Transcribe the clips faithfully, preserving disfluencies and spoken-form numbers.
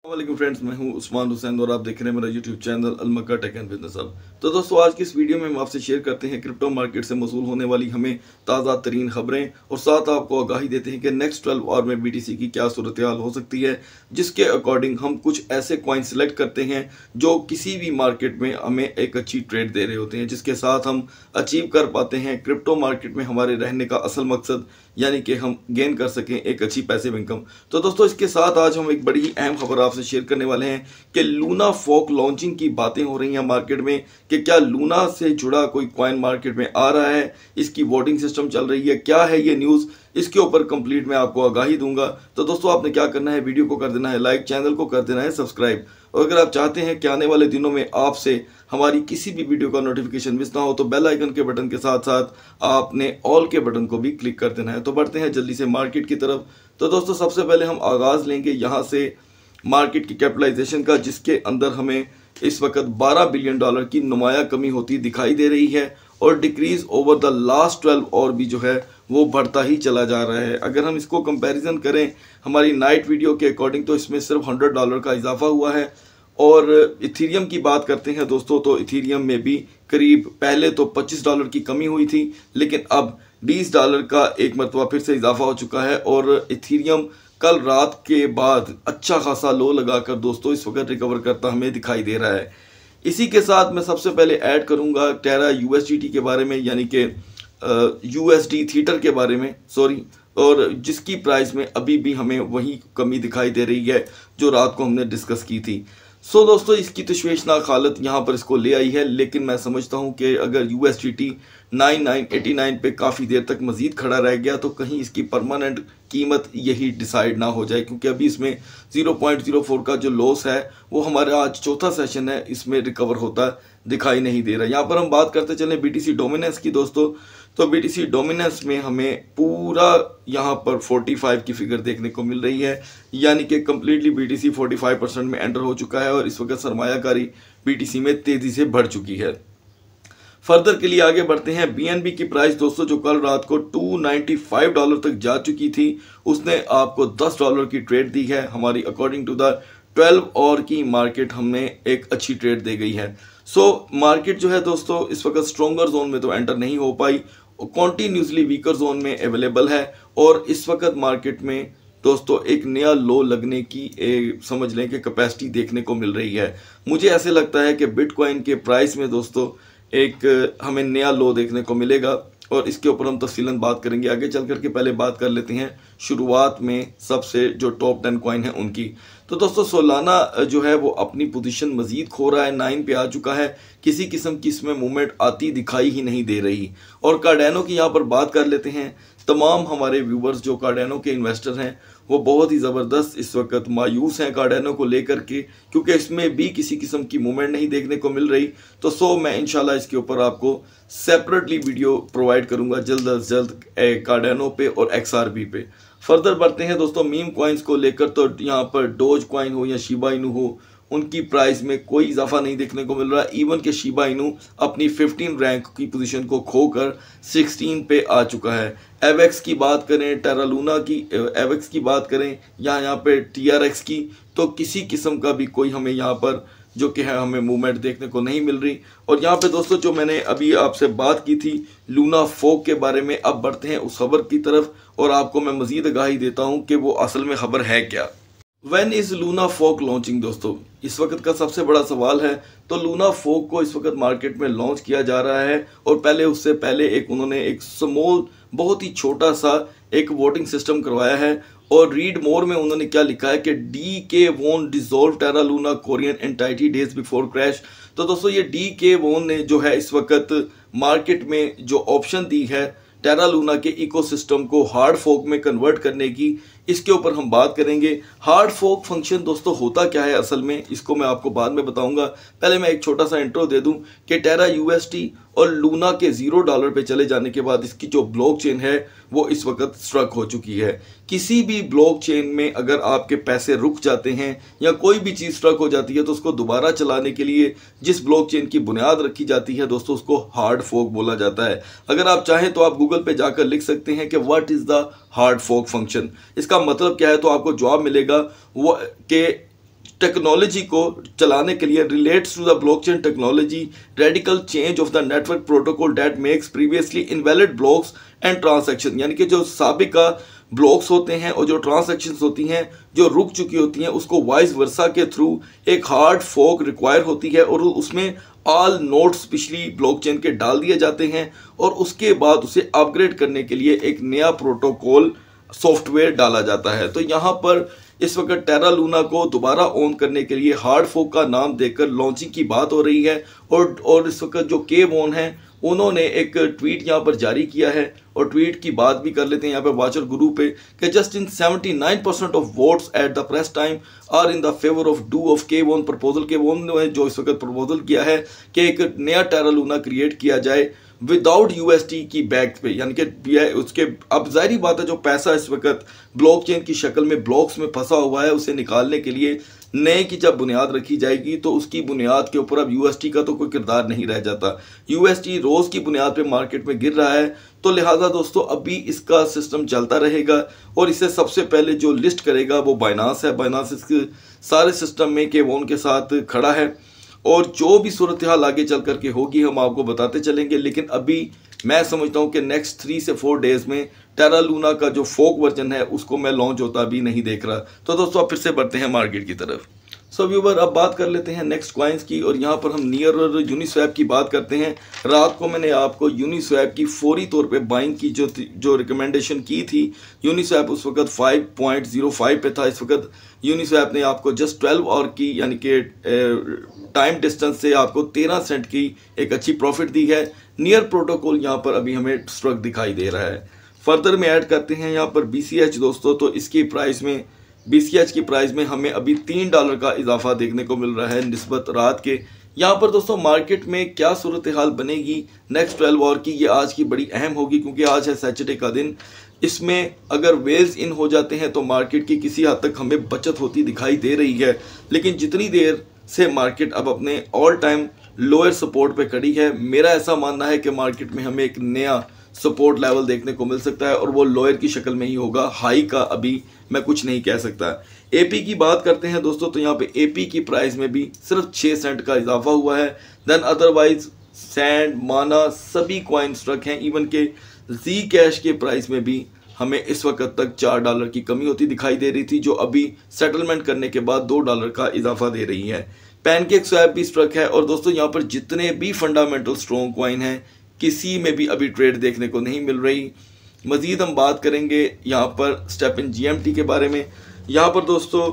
वालेकुम फ्रेंड्स, मैं हूं उस्मान हुसैन और आप देख रहे हैं मेरा यूट्यूब चैनल अलमक्का टेक एंड बिजनेस हब। तो दोस्तों, आज की इस वीडियो में हम आपसे शेयर करते हैं क्रिप्टो मार्केट से मौसूल होने वाली हमें ताज़ा तरीन खबरें और साथ आपको आगाही देते हैं कि नेक्स्ट ट्वेल्व आवर में बीटीसी की क्या सूरत हाल हो सकती है, जिसके अकॉर्डिंग हम कुछ ऐसे कॉइन सिलेक्ट करते हैं जो किसी भी मार्केट में हमें एक अच्छी ट्रेड दे रहे होते हैं, जिसके साथ हम अचीव कर पाते हैं क्रिप्टो मार्केट में हमारे रहने का असल मकसद, यानी कि हम गेन कर सकें एक अच्छी पैसिव इनकम। तो दोस्तों, इसके साथ आज हम एक बड़ी ही अहम खबर आपसे शेयर करने वाले हैं कि लूना फोक लॉन्चिंग की बातें हो रही हैं मार्केट में कि क्या लूना से जुड़ा कोई कॉइन मार्केट में आ रहा है, इसकी वोटिंग सिस्टम चल रही है, क्या है ये न्यूज़, इसके ऊपर कंप्लीट मैं आपको आगाही दूंगा। तो दोस्तों, आपने क्या करना है, वीडियो को कर देना है लाइक, चैनल को कर देना है सब्सक्राइब, और अगर आप चाहते हैं कि आने वाले दिनों में आपसे हमारी किसी भी वीडियो का नोटिफिकेशन मिस ना हो तो बेल आइकन के बटन के साथ साथ आपने ऑल के बटन को भी क्लिक कर देना है। तो बढ़ते हैं जल्दी से मार्केट की तरफ। तो दोस्तों, सबसे पहले हम आगाज़ लेंगे यहाँ से मार्केट की कैपिटलाइजेशन का, जिसके अंदर हमें इस वक्त बारह बिलियन डॉलर की नुमाया कमी होती दिखाई दे रही है और decrease over the last twelve और भी जो है वो बढ़ता ही चला जा रहा है। अगर हम इसको कंपैरिजन करें हमारी नाइट वीडियो के अकॉर्डिंग तो इसमें सिर्फ हंड्रेड डॉलर का इजाफा हुआ है। और इथीरियम की बात करते हैं दोस्तों, तो इथीरियम में भी करीब पहले तो पच्चीस डॉलर की कमी हुई थी, लेकिन अब बीस डॉलर का एक मरतबा फिर से इजाफा हो चुका है और इथीरियम कल रात के बाद अच्छा खासा लो लगाकर दोस्तों इस वक्त रिकवर करता हमें दिखाई दे रहा है। इसी के साथ मैं सबसे पहले ऐड करूंगा टेरा यूएसडीटी के बारे में, यानी कि यूएसडी थीटर के बारे में, सॉरी, और जिसकी प्राइस में अभी भी हमें वही कमी दिखाई दे रही है जो रात को हमने डिस्कस की थी। सो so, दोस्तों, इसकी तशवीशनाक हालत यहाँ पर इसको ले आई है, लेकिन मैं समझता हूँ कि अगर USDT nine nine eighty nine पे काफ़ी देर तक मजीद खड़ा रह गया तो कहीं इसकी परमानेंट कीमत यही डिसाइड ना हो जाए, क्योंकि अभी इसमें ज़ीरो पॉइंट ज़ीरो फोर का जो लॉस है वो हमारा आज चौथा सेशन है, इसमें रिकवर होता दिखाई नहीं दे रहा। यहाँ पर हम बात करते चलें बीटीसी डोमिनेंस की दोस्तों, तो बीटीसी डोमिनेंस में हमें पूरा यहाँ पर पैंतालीस की फिगर देखने को मिल रही है, यानी कि कम्प्लीटली बीटीसी पैंतालीस परसेंट में एंटर हो चुका है और इस वक्त सरमायाकारी बीटीसी में तेज़ी से बढ़ चुकी है। फर्दर के लिए आगे बढ़ते हैं। बीएनबी की प्राइस दोस्तों जो कल रात को दो सौ पचानवे डॉलर तक जा चुकी थी, उसने आपको दस डॉलर की ट्रेड दी है। हमारी अकॉर्डिंग टू द ट्वेल्व और की मार्केट हमें एक अच्छी ट्रेड दे गई है। सो so, मार्केट जो है दोस्तों इस वक्त स्ट्रॉन्गर जोन में तो एंटर नहीं हो पाई, कॉन्टीन्यूसली वीकर जोन में अवेलेबल है और इस वक्त मार्केट में दोस्तों एक नया लो लगने की ए, समझ लें कि कैपेसिटी देखने को मिल रही है। मुझे ऐसे लगता है कि बिटकॉइन के प्राइस में दोस्तों एक हमें नया लो देखने को मिलेगा और इसके ऊपर हम तफसीलन बात करेंगे आगे चल करके। पहले बात कर लेते हैं शुरुआत में सबसे जो टॉप टेन कॉइन है उनकी। तो दोस्तों, सोलाना जो है वो अपनी पोजीशन मजीद खो रहा है, नाइन पे आ चुका है, किसी किस्म की इसमें मूवमेंट आती दिखाई ही नहीं दे रही। और कार्डेनो की यहाँ पर बात कर लेते हैं। तमाम हमारे व्यूवर्स जो कार्डेनो के इन्वेस्टर हैं वो बहुत ही ज़बरदस्त इस वक्त मायूस हैं कार्डेनो को लेकर के, क्योंकि इसमें भी किसी किस्म की मूवमेंट नहीं देखने को मिल रही। तो सो मैं इंशाल्लाह इसके ऊपर आपको सेपरेटली वीडियो प्रोवाइड करूंगा जल्द अज जल्द कार्डेनो पे और एक्सआरपी पे। फर्दर बढ़ते हैं दोस्तों मीम कॉइन्स को लेकर, तो यहाँ पर डोज कॉइन हो या शिबा इनू हो, उनकी प्राइस में कोई इजाफा नहीं देखने को मिल रहा। इवन के शिबा इनू अपनी फिफ्टीन रैंक की पोजीशन को खोकर सिक्सटीन पे आ चुका है। एवेक्स की बात करें, टेरा लूना की एवेक्स की बात करें या यहाँ पे टीआरएक्स की, तो किसी किस्म का भी कोई हमें यहाँ पर जो कि है हमें मूवमेंट देखने को नहीं मिल रही। और यहाँ पे दोस्तों जो मैंने अभी आपसे बात की थी लूना फोक के बारे में, अब बढ़ते हैं उस खबर की तरफ और आपको मैं मजीद आगाही देता हूँ कि वो असल में खबर है क्या। When is Luna fork launching दोस्तों, इस वक्त का सबसे बड़ा सवाल है। तो लूना फोक को इस वक्त मार्केट में लॉन्च किया जा रहा है और पहले उससे पहले एक उन्होंने एक स्मॉल बहुत ही छोटा सा एक वोटिंग सिस्टम करवाया है। और रीड मोर में उन्होंने क्या लिखा है कि Do Kwon dissolve Terra Luna Korean entity days before crash. तो दोस्तों ये डी के वोन ने जो है इस वक्त मार्केट में जो ऑप्शन दी है टेरा लूना के इकोसिस्टम को हार्ड फोक में कन्वर्ट करने की, इसके ऊपर हम बात करेंगे। हार्ड फोक फंक्शन दोस्तों होता क्या है असल में, इसको मैं आपको बाद में बताऊंगा। पहले मैं एक छोटा सा इंट्रो दे दूं कि टेरा यूएसटी और लूना के जीरो डॉलर पे चले जाने के बाद इसकी जो ब्लॉकचेन है वो इस वक्त स्ट्रक हो चुकी है। किसी भी ब्लॉकचेन में अगर आपके पैसे रुक जाते हैं या कोई भी चीज़ स्ट्रक हो जाती है तो उसको दोबारा चलाने के लिए जिस ब्लॉकचेन की बुनियाद रखी जाती है दोस्तों उसको हार्ड फोक बोला जाता है। अगर आप चाहें तो आप गूगल पे जाकर लिख सकते हैं कि what is the hard fork function, इसका मतलब क्या है, तो आपको जवाब मिलेगा वो कि टेक्नोलॉजी को चलाने के लिए relates to the blockchain technology radical change of the network protocol that makes previously invalid blocks and transaction, यानी कि जो साबिका ब्लॉक्स होते हैं और जो ट्रांसैक्शंस होती हैं जो रुक चुकी होती हैं उसको वाइस वर्सा के थ्रू एक हार्ड फोक रिक्वायर होती है और उसमें ऑल नोड्स पिछली ब्लॉकचेन के डाल दिए जाते हैं और उसके बाद उसे अपग्रेड करने के लिए एक नया प्रोटोकॉल सॉफ्टवेयर डाला जाता है। तो यहाँ पर इस वक्त टेरा लूना को दोबारा ऑन करने के लिए हार्ड फोक का नाम देकर लॉन्चिंग की बात हो रही है और और इस वक्त जो केव ऑन है उन्होंने एक ट्वीट यहाँ पर जारी किया है और ट्वीट की बात भी कर लेते हैं यहाँ पे वाचर गुरु पे कि just in seventy nine percent of votes at the press time are in the favour of Do of Kwon proposal. Kwon ने जो इस वक्त प्रपोजल किया है कि एक नया टेरा लूना क्रिएट किया जाए विदाउट यूएसटी की बैक पे, यानी कि उसके अब जाहिर बात है जो पैसा इस वक्त ब्लॉकचेन की शक्ल में ब्लॉक्स में फंसा हुआ है उसे निकालने के लिए नए की जब बुनियाद रखी जाएगी तो उसकी बुनियाद के ऊपर अब यूएसटी का तो कोई किरदार नहीं रह जाता। यूएसटी रोज की बुनियाद पे मार्केट में गिर रहा है, तो लिहाजा दोस्तों अभी इसका सिस्टम चलता रहेगा और इसे सबसे पहले जो लिस्ट करेगा वो बाइनांस है। बाइनांस इसके सारे सिस्टम में केवोन के साथ खड़ा है और जो भी सूरत हाल आगे चल करके होगी हम आपको बताते चलेंगे, लेकिन अभी मैं समझता हूँ कि नेक्स्ट थ्री से फोर डेज में टेरा लूना का जो फोक वर्जन है उसको मैं लॉन्च होता भी नहीं देख रहा। तो दोस्तों अब फिर से बढ़ते हैं मार्केट की तरफ। सो व्यूवर अब बात कर लेते हैं नेक्स्ट कॉइन्स की और यहाँ पर हम नियर और यूनिस्वैप की बात करते हैं। रात को मैंने आपको यूनिस्वैप की फौरी तौर पे बाइंग की जो जो रिकमेंडेशन की थी, यूनिस्वैप उस वक्त फाइव पॉइंट ज़ीरो फाइव पे था। इस वक्त यूनिस्वैप ने आपको जस्ट ट्वेल्व आवर की यानी कि टाइम डिस्टेंस से आपको तेरह सेंट की एक अच्छी प्रॉफिट दी है। नियर प्रोटोकॉल यहाँ पर अभी हमें स्ट्रक दिखाई दे रहा है। फर्दर में ऐड करते हैं यहाँ पर बी सी एच दोस्तों, तो इसकी प्राइस में बी सी एच की प्राइस में हमें अभी तीन डॉलर का इजाफा देखने को मिल रहा है निस्बत रात के। यहाँ पर दोस्तों मार्केट में क्या सूरत हाल बनेगी नेक्स्ट ट्वेल्व आवर की, ये आज की बड़ी अहम होगी क्योंकि आज है सैटरडे का दिन। इसमें अगर वेल्स इन हो जाते हैं तो मार्केट की किसी हद तक हमें बचत होती दिखाई दे रही है, लेकिन जितनी देर से मार्केट अब अपने ऑल टाइम लोअर सपोर्ट पे खड़ी है, मेरा ऐसा मानना है कि मार्केट में हमें एक नया सपोर्ट लेवल देखने को मिल सकता है और वो लोअर की शक्ल में ही होगा, हाई का अभी मैं कुछ नहीं कह सकता। एपी की बात करते हैं दोस्तों, तो यहाँ पे एपी की प्राइस में भी सिर्फ छः सेंट का इजाफा हुआ है। देन अदरवाइज सैंड माना सभी कॉइन स्ट्रक हैं, इवन के जी कैश के प्राइस में भी हमें इस वक्त तक चार डॉलर की कमी होती दिखाई दे रही थी, जो अभी सेटलमेंट करने के बाद दो डॉलर का इजाफा दे रही है। पैनकेक स्वैप भी स्ट्रक है और दोस्तों यहाँ पर जितने भी फंडामेंटल स्ट्रॉन्ग कॉइन हैं किसी में भी अभी ट्रेड देखने को नहीं मिल रही। मजीद हम बात करेंगे यहाँ पर स्टेप इन जीएमटी के बारे में। यहाँ पर दोस्तों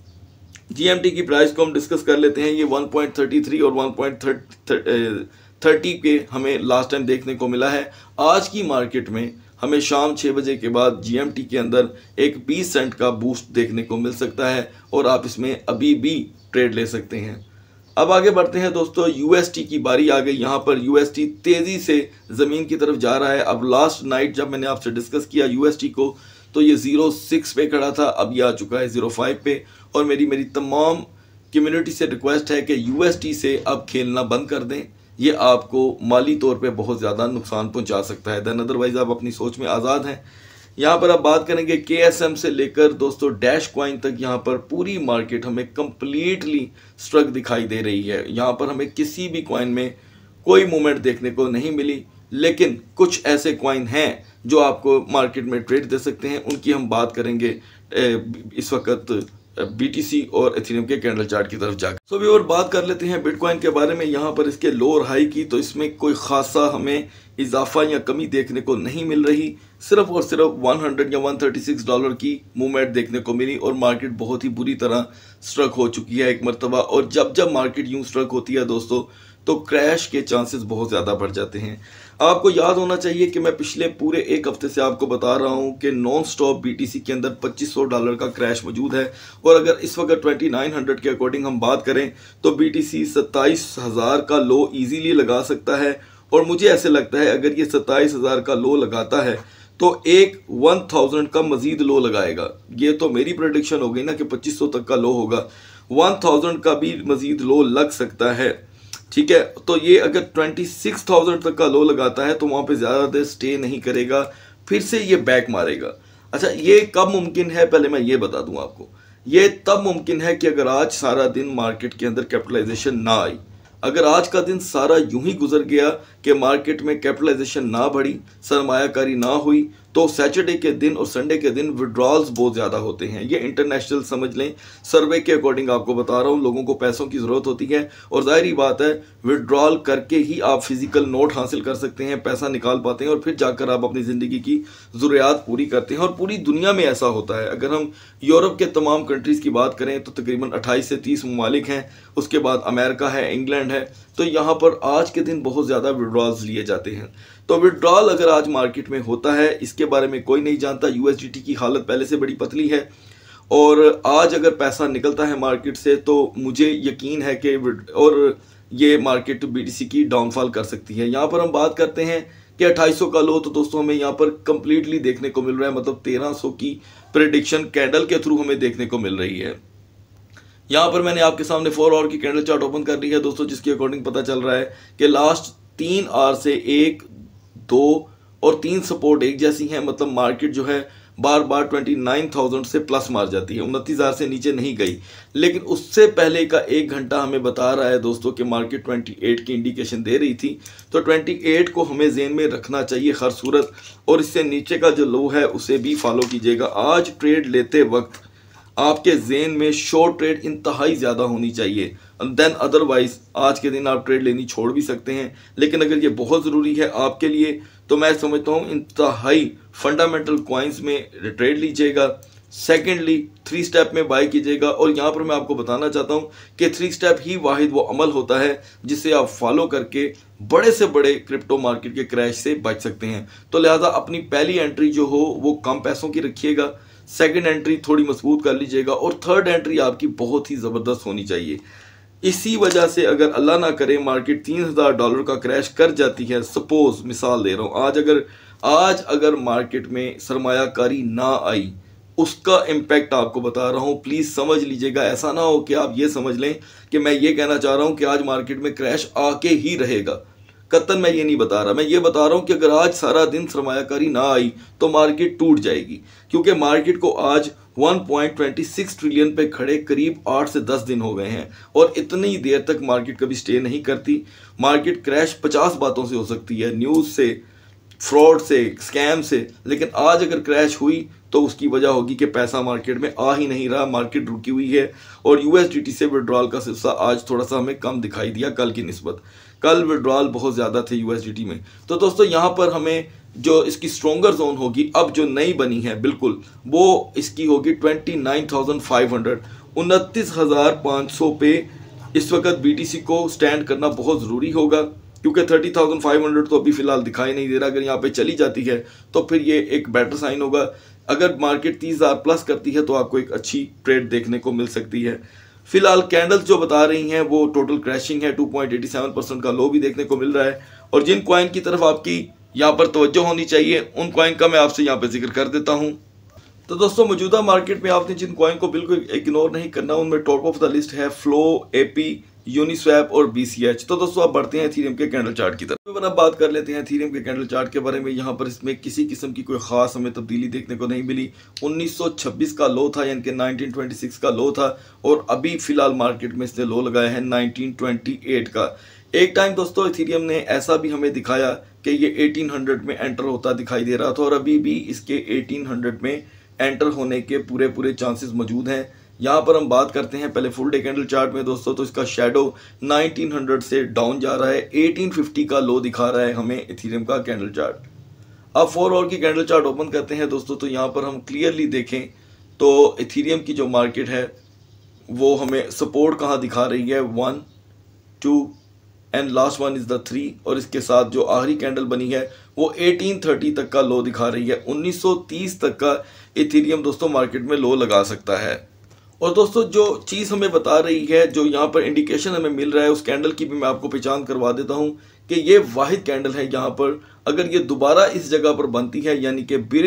जीएमटी की प्राइस को हम डिस्कस कर लेते हैं। ये वन पॉइंट थर्टी थ्री और वन पॉइंट थर्टी के हमें लास्ट टाइम देखने को मिला है। आज की मार्केट में हमें शाम छः बजे के बाद जीएमटी के अंदर एक बीस सेंट का बूस्ट देखने को मिल सकता है और आप इसमें अभी भी ट्रेड ले सकते हैं। अब आगे बढ़ते हैं दोस्तों, यूएसटी की बारी आ गई। यहाँ पर यूएसटी तेज़ी से ज़मीन की तरफ जा रहा है। अब लास्ट नाइट जब मैंने आपसे डिस्कस किया यूएसटी को तो ये ज़ीरो सिक्स पे खड़ा था, अब ये आ चुका है ज़ीरो फाइव पे। और मेरी मेरी तमाम कम्युनिटी से रिक्वेस्ट है कि यूएसटी से अब खेलना बंद कर दें, ये आपको माली तौर पे बहुत ज़्यादा नुकसान पहुंचा सकता है। देन अदरवाइज़ आप अपनी सोच में आज़ाद हैं। यहाँ पर आप बात करेंगे के एस एम से लेकर दोस्तों डैश कॉइन तक, यहाँ पर पूरी मार्केट हमें कम्प्लीटली स्ट्रक दिखाई दे रही है। यहाँ पर हमें किसी भी कॉइन में कोई मूवमेंट देखने को नहीं मिली, लेकिन कुछ ऐसे कॉइन हैं जो आपको मार्केट में ट्रेड दे सकते हैं, उनकी हम बात करेंगे इस वक्त बीटीसी और एथेरियम के कैंडल चार्ट की तरफ जाकर। सो भी और बात कर लेते हैं बिटकॉइन के बारे में। यहाँ पर इसके लो और हाई की तो इसमें कोई खासा हमें इजाफा या कमी देखने को नहीं मिल रही, सिर्फ और सिर्फ सौ या एक सौ छत्तीस डॉलर की मूवमेंट देखने को मिली और मार्केट बहुत ही बुरी तरह स्ट्रक हो चुकी है एक मरतबा। और जब जब मार्केट यूं स्ट्रक होती है दोस्तों तो क्रैश के चांसेस बहुत ज़्यादा बढ़ जाते हैं। आपको याद होना चाहिए कि मैं पिछले पूरे एक हफ्ते से आपको बता रहा हूं कि नॉन स्टॉप बीटीसी के अंदर पच्चीस सौ डॉलर का क्रैश मौजूद है और अगर इस वक्त उनतीस सौ के अकॉर्डिंग हम बात करें तो बीटीसी सत्ताईस हज़ार का लो इजीली लगा सकता है। और मुझे ऐसे लगता है अगर ये सत्ताईस हज़ार का लो लगाता है तो एक एक हज़ार का मजीद लो लगाएगा। ये तो मेरी प्रेडिक्शन हो गई ना कि पच्चीस सौ तक का लो होगा, एक हज़ार का भी मजीद लो लग सकता है। ठीक है, तो ये अगर छब्बीस हज़ार तक का लो लगाता है तो वहाँ पे ज़्यादा देर स्टे नहीं करेगा, फिर से ये बैक मारेगा। अच्छा, ये कब मुमकिन है पहले मैं ये बता दूं आपको। ये तब मुमकिन है कि अगर आज सारा दिन मार्केट के अंदर कैपिटलाइजेशन ना आई। अगर आज का दिन सारा यूं ही गुजर गया कि मार्केट में कैपिटलाइजेशन ना बढ़ी, सरमायाकारी ना हुई, तो सैटरडे के दिन और संडे के दिन विड्रॉल्स बहुत ज़्यादा होते हैं। ये इंटरनेशनल समझ लें, सर्वे के अकॉर्डिंग आपको बता रहा हूँ। लोगों को पैसों की ज़रूरत होती है और जाहिर बात है विड्रॉल करके ही आप फिजिकल नोट हासिल कर सकते हैं, पैसा निकाल पाते हैं और फिर जाकर आप अपनी ज़िंदगी की ज़रूरियात पूरी करते हैं। और पूरी दुनिया में ऐसा होता है। अगर हम यूरोप के तमाम कंट्रीज़ की बात करें तो तकरीबन अट्ठाईस से तीस ममालिक हैं, उसके बाद अमेरिका है, इंग्लैंड है, तो यहाँ पर आज के दिन बहुत ज़्यादा विड्रॉल्स लिए जाते हैं। तो विड्रॉल अगर आज मार्केट में होता है, इसके बारे में कोई नहीं जानता। यूएसडीटी की हालत पहले से बड़ी पतली है और आज अगर पैसा निकलता है मार्केट से तो मुझे यकीन है कि और ये मार्केट बीटीसी की डाउनफॉल कर सकती है। यहाँ पर हम बात करते हैं कि अट्ठाईस सौ का लो, तो दोस्तों हमें यहाँ पर कंप्लीटली देखने को मिल रहा है, मतलब तेरह सौ की प्रेडिक्शन कैंडल के थ्रू हमें देखने को मिल रही है। यहाँ पर मैंने आपके सामने फोर आवर की कैंडल चार्ट ओपन कर ली है दोस्तों, जिसके अकॉर्डिंग पता चल रहा है कि लास्ट तीन आवर से एक, दो और तीन सपोर्ट एक जैसी हैं। मतलब मार्केट जो है बार बार उनतीस हज़ार से प्लस मार जाती है, उनतीस हज़ार से नीचे नहीं गई। लेकिन उससे पहले का एक घंटा हमें बता रहा है दोस्तों कि मार्केट अट्ठाईस की इंडिकेशन दे रही थी, तो अट्ठाईस को हमें जेन में रखना चाहिए हर सूरत। और इससे नीचे का जो लो है उसे भी फॉलो कीजिएगा। आज ट्रेड लेते वक्त आपके जेन में शॉर्ट ट्रेड इंतहाई ज़्यादा होनी चाहिए, देन अदरवाइज आज के दिन आप ट्रेड लेनी छोड़ भी सकते हैं। लेकिन अगर ये बहुत ज़रूरी है आपके लिए तो मैं समझता हूँ इंतहाई फंडामेंटल कॉइन्स में ट्रेड लीजिएगा। सेकेंडली थ्री स्टेप में बाय कीजिएगा। और यहाँ पर मैं आपको बताना चाहता हूँ कि थ्री स्टेप ही वाहिद वो अमल होता है जिसे आप फॉलो करके बड़े से बड़े क्रिप्टो मार्केट के क्रैश से बच सकते हैं। तो लिहाजा अपनी पहली एंट्री जो हो वो कम पैसों की रखिएगा, सेकंड एंट्री थोड़ी मजबूत कर लीजिएगा और थर्ड एंट्री आपकी बहुत ही ज़बरदस्त होनी चाहिए। इसी वजह से अगर अल्लाह ना करे मार्केट तीन हज़ार डॉलर का क्रैश कर जाती है, सपोज मिसाल दे रहा हूँ, आज अगर आज अगर मार्केट में सरमायाकारी ना आई, उसका इम्पैक्ट आपको बता रहा हूँ, प्लीज़ समझ लीजिएगा। ऐसा ना हो कि आप ये समझ लें कि मैं ये कहना चाह रहा हूँ कि आज मार्केट में क्रैश आके ही रहेगा। कतन मैं ये नहीं बता रहा, मैं ये बता रहा हूँ कि अगर आज सारा दिन सरमायाकारी ना आई तो मार्केट टूट जाएगी। क्योंकि मार्केट को आज एक पॉइंट दो छह ट्रिलियन पे खड़े करीब आठ से दस दिन हो गए हैं और इतनी देर तक मार्केट कभी स्टे नहीं करती। मार्केट क्रैश पचास बातों से हो सकती है, न्यूज़ से, फ्रॉड से, स्कैम से, लेकिन आज अगर क्रैश हुई तो उसकी वजह होगी कि पैसा मार्केट में आ ही नहीं रहा, मार्केट रुकी हुई है। और यूएसडीटी से विड्रॉल का सिलसिला आज थोड़ा सा हमें कम दिखाई दिया कल की निस्बत। कल विड्रॉल बहुत ज़्यादा थे यूएसडीटी में। तो दोस्तों यहाँ पर हमें जो इसकी स्ट्रॉन्गर जोन होगी अब जो नई बनी है बिल्कुल, वो इसकी होगी उनतीस हज़ार पाँच सौ, उनतीस हज़ार पाँच सौ पे इस वक्त बीटीसी को स्टैंड करना बहुत ज़रूरी होगा। क्योंकि तीस हज़ार पाँच सौ तो अभी फ़िलहाल दिखाई नहीं दे रहा। अगर यहाँ पे चली जाती है तो फिर ये एक बेटर साइन होगा। अगर मार्केट तीस हज़ार प्लस करती है तो आपको एक अच्छी ट्रेड देखने को मिल सकती है। फिलहाल कैंडल्स जो बता रही हैं वो टोटल क्रैशिंग है, दो पॉइंट आठ सात परसेंट का लो भी देखने को मिल रहा है। और जिन कॉइन की तरफ आपकी यहाँ पर तवज्जो होनी चाहिए उन कॉइन का मैं आपसे यहाँ पर जिक्र कर देता हूँ। तो दोस्तों मौजूदा मार्केट में आपने जिन कॉइन को बिल्कुल इग्नोर नहीं करना, उनमें टॉप ऑफ द लिस्ट है फ्लो, एपी, यूनिस्वैप और बीसीएच। तो दोस्तों आप बढ़ते हैं एथेरियम के कैंडल चार्ट की तरफ। अब बात कर लेते हैं एथेरियम के कैंडल चार्ट के बारे में। यहाँ पर इसमें किसी किस्म की कोई खास हमें तब्दीली देखने को नहीं मिली। उन्नीस सौ छब्बीस का लो था, यानी कि उन्नीस सौ छब्बीस का लो था और अभी फिलहाल मार्केट में इसने लो लगाया है उन्नीस सौ अट्ठाईस का। एक टाइम दोस्तों एथेरियम ने ऐसा भी हमें दिखाया कि ये अठारह सौ में एंटर होता दिखाई दे रहा था और अभी भी इसके अठारह सौ में एंटर होने के पूरे पूरे चांसेस मौजूद हैं। यहाँ पर हम बात करते हैं पहले फुल डे कैंडल चार्ट में दोस्तों, तो इसका शेडो उन्नीस सौ से डाउन जा रहा है, अठारह सौ पचास का लो दिखा रहा है हमें एथेरियम का कैंडल चार्ट। अब फोर आवर की कैंडल चार्ट ओपन करते हैं दोस्तों, तो यहाँ पर हम क्लियरली देखें तो एथेरियम की जो मार्केट है वो हमें सपोर्ट कहाँ दिखा रही है, one two and last one is the three. और इसके साथ जो आखिरी कैंडल बनी है वो अठारह सौ तीस तक का लो दिखा रही है। उन्नीस सौ तीस तक का एथेरियम दोस्तों मार्केट में लो लगा सकता है। और दोस्तों जो चीज़ हमें बता रही है, जो यहाँ पर इंडिकेशन हमें मिल रहा है, उस कैंडल की भी मैं आपको पहचान करवा देता हूँ कि ये वाहिद कैंडल है। यहाँ पर अगर ये दोबारा इस जगह पर बनती है, यानी कि बिरिश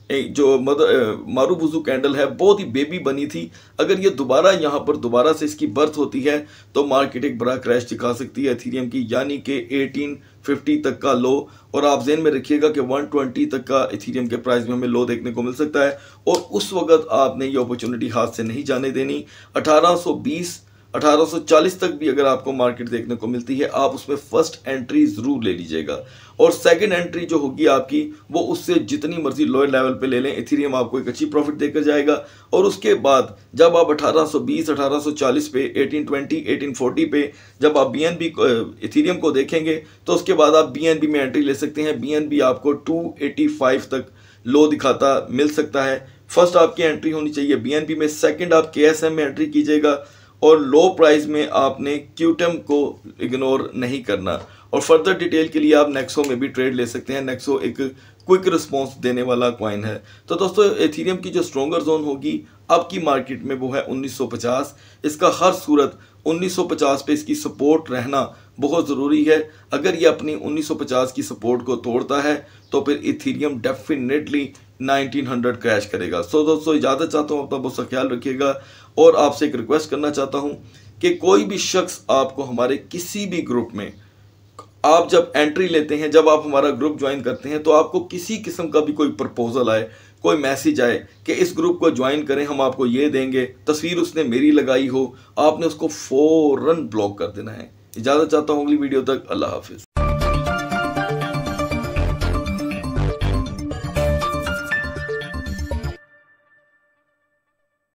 एक जो मदर मारूबुजू कैंडल है बहुत ही बेबी बनी थी। अगर ये दोबारा यहाँ पर दोबारा से इसकी बर्थ होती है तो मार्केट एक बड़ा क्रैश दिखा सकती है एथेरियम की, यानी कि एटीन फिफ्टी तक का लो। और आप ज़हन में रखिएगा कि वन ट्वेंटी तक का एथेरियम के प्राइस में हमें लो देखने को मिल सकता है और उस वक्त आपने ये अपॉर्चुनिटी हाथ से नहीं जाने देनी। अठारह सौ बीस अठारह सौ चालीस तक भी अगर आपको मार्केट देखने को मिलती है आप उसमें फर्स्ट एंट्री जरूर ले लीजिएगा और सेकंड एंट्री जो होगी आपकी वो उससे जितनी मर्जी लोअर लेवल पे ले लें, एथेरियम आपको एक अच्छी प्रॉफिट देकर जाएगा। और उसके बाद जब आप अठारह सौ बीस अठारह सौ चालीस पे एटीन ट्वेंटी एटीन फोर्टी पे जब आप बीएनबी एथेरियम को देखेंगे तो उसके बाद आप बीएनबी में एंट्री ले सकते हैं। बीएनबी आपको टू एटी फाइव तक लो दिखाता मिल सकता है। फर्स्ट आपकी एंट्री होनी चाहिए बीएनबी में, सेकंड आप केएसएम में एंट्री कीजिएगा और लो प्राइस में आपने क्यूटम को इग्नोर नहीं करना। और फर्दर डिटेल के लिए आप नेक्सो में भी ट्रेड ले सकते हैं। नेक्सो एक क्विक रिस्पांस देने वाला कॉइन है। तो दोस्तों एथेरियम की जो स्ट्रॉन्गर जोन होगी आपकी मार्केट में वो है उन्नीस सौ पचास। इसका हर सूरत उन्नीस सौ पचास पे इसकी सपोर्ट रहना बहुत ज़रूरी है। अगर ये अपनी उन्नीस सौ पचास की सपोर्ट को तोड़ता है तो फिर Ethereum definitely nineteen hundred crash करेगा। सो दोस्तों इजाज़त चाहता हूँ, अपना बहुत सा ख्याल रखिएगा और आपसे एक रिक्वेस्ट करना चाहता हूँ कि कोई भी शख्स आपको हमारे किसी भी ग्रुप में आप जब एंट्री लेते हैं, जब आप हमारा ग्रुप ज्वाइन करते हैं तो आपको किसी किस्म का भी कोई प्रपोजल आए, कोई मैसेज आए कि इस ग्रुप को ज्वाइन करें, हम आपको ये देंगे, तस्वीर उसने मेरी लगाई हो, आपने उसको फौरन ब्लॉक कर देना है। इजाज़त चाहता हूँ, अगली वीडियो तक अल्लाह हाफिज़।